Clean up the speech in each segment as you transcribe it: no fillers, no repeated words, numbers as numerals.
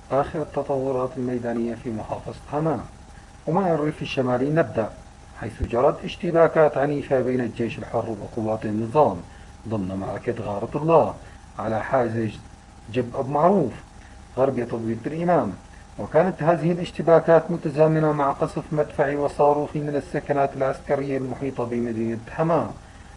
آخر التطورات الميدانية في محافظة حماة. ومن الريف الشمالي نبدأ، حيث جرت اشتباكات عنيفة بين الجيش الحر وقوات النظام ضمن معركة غارة الله على حاجز جب أبو معروف غرب تضبيط الإمام. وكانت هذه الاشتباكات متزامنة مع قصف مدفعي وصاروخي من السكنات العسكرية المحيطة بمدينة حماة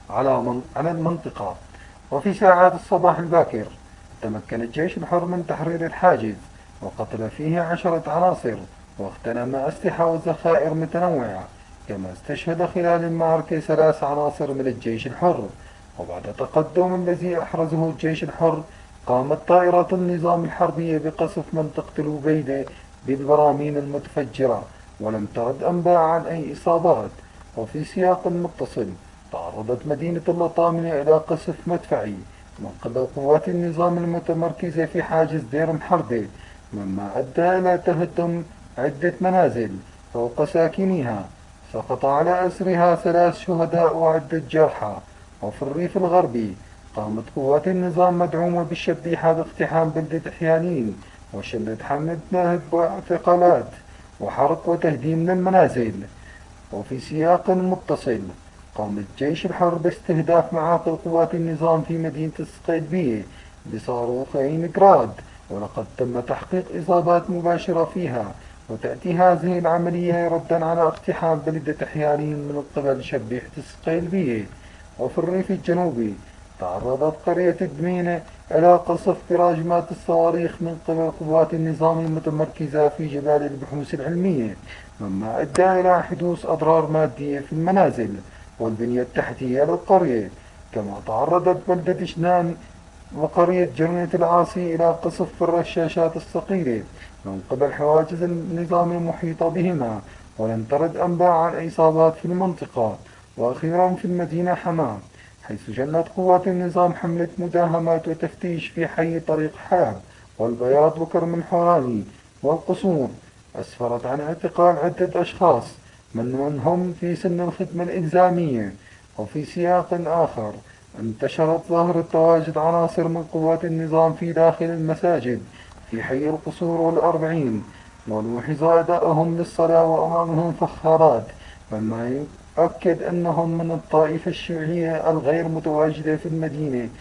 على المنطقة. وفي ساعات الصباح الباكر تمكن الجيش الحر من تحرير الحاجز وقتل فيه 10 عناصر واغتنم أسلحة وذخائر متنوعة. كما استشهد خلال المعركة 3 عناصر من الجيش الحر. وبعد تقدم الذي أحرزه الجيش الحر، قامت طائرات النظام الحربية بقصف منطقة الوبيدة بالبراميل المتفجرة، ولم ترد أنباء عن أي إصابات. وفي سياق متصل، تعرضت مدينة اللطامنة إلى قصف مدفعي من قبل قوات النظام المتمركزة في حاجز دير محردة، مما أدى إلى تهدم عدة منازل فوق ساكنيها. سقط على أسرها 3 شهداء وعدة جرحى. وفي الريف الغربي، قامت قوات النظام مدعومة بالشبيحة باقتحام بلدة حيانين وشلت حملة نهب واعتقالات وحرق وتهديم للمنازل. وفي سياق متصل، قام الجيش الحر باستهداف معاقل قوات النظام في مدينة الصقيلبية بصاروخ عين جراد، ولقد تم تحقيق إصابات مباشرة فيها. وتأتي هذه العملية ردا على اقتحام بلدة حيالين من قبل شبيحة الصقيلبية. وفي الريف الجنوبي، تعرضت قرية دمينة إلى قصف براجمات الصواريخ من قبل قوات النظام المتمركزة في جبال البحوث العلمية، مما أدى إلى حدوث أضرار مادية في المنازل والبنية التحتية للقرية. كما تعرضت بلدة شنان وقرية جنية العاصي إلى قصف الرشاشات الثقيلة من قبل حواجز النظام المحيطة بهما، ولم ترد أنباء عن إصابات في المنطقة. وأخيرا في المدينة حماة، حيث جنت قوات النظام حملة مداهمات وتفتيش في حي طريق حلب والبياض وكرم الحوراني والقصور، أسفرت عن اعتقال عدة أشخاص من هم في سن الخدمة الإلزامية. وفي سياق آخر، انتشرت ظاهرة تواجد عناصر من قوات النظام في داخل المساجد في حي القصور والأربعين، ولوحظ أداءهم للصلاة وأمامهم فخارات، مما يؤكد أنهم من الطائفة الشيوعية الغير متواجدة في المدينة.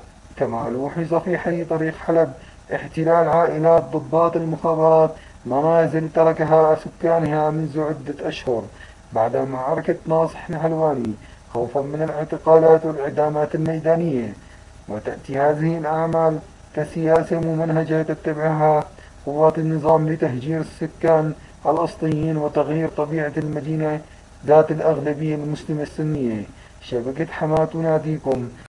كما لوحظ في حي طريق حلب احتلال عائلات ضباط المخابرات منازل تركها سكانها منذ عدة أشهر بعد معركة ناصح الحلواني، خوفا من الاعتقالات والإعدامات الميدانية. وتأتي هذه الأعمال كسياسة ممنهجة تتبعها قوات النظام لتهجير السكان الأصليين وتغيير طبيعة المدينة ذات الأغلبية المسلمة السنية. شبكة حماة تناديكم